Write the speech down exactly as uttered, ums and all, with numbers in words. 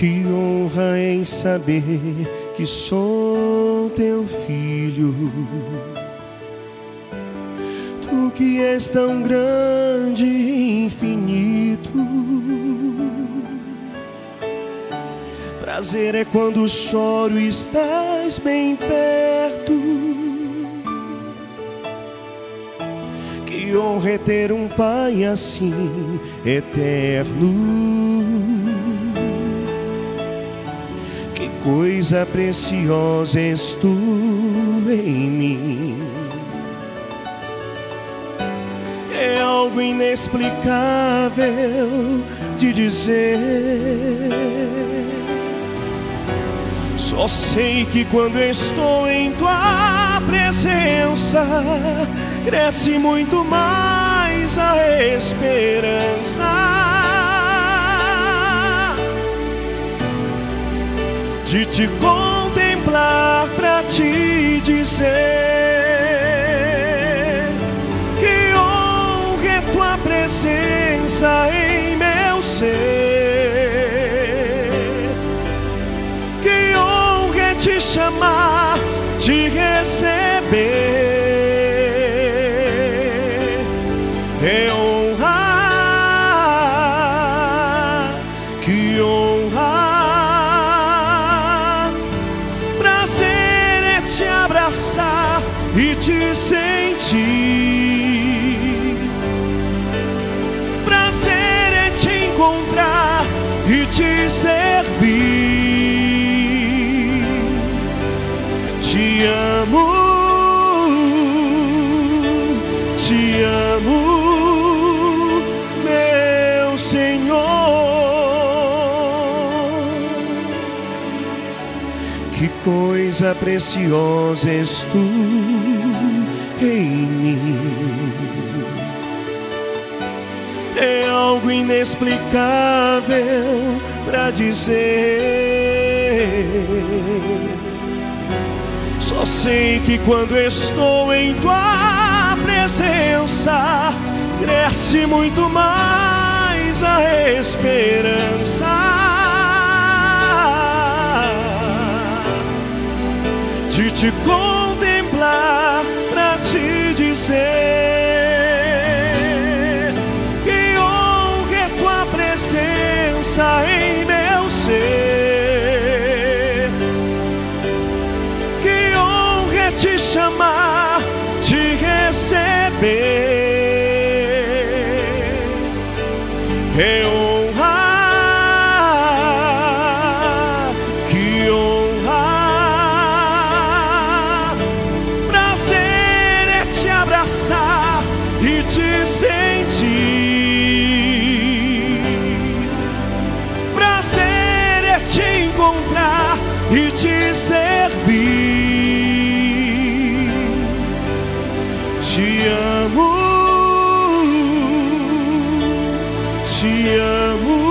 Que honra em saber que sou teu filho. Tu que és tão grande e infinito. Prazer é quando choro e estás bem perto. Que honra é ter um pai assim, eterno. Que coisa preciosa és tu em mim. É algo inexplicável de dizer. Só sei que quando estou em tua presença, cresce muito mais a esperança de te contemplar, pra te dizer que honra é tua presença em meu ser. Que honra é te chamar, te receber. É honra, que honra. Prazer é te abraçar e te sentir. Prazer é te encontrar e te servir. Te amo, te amo, meu Senhor. Que coisa preciosa és tu em mim. É algo inexplicável pra dizer. Só sei que quando estou em tua presença, cresce muito mais a esperança de te contemplar, pra te dizer que honra é tua presença em meu ser. Que honra é te chamar, te receber. É honra, que honra. Prazer é te abraçar e te sentir. Prazer é te encontrar e te servir. Te amo, te amo.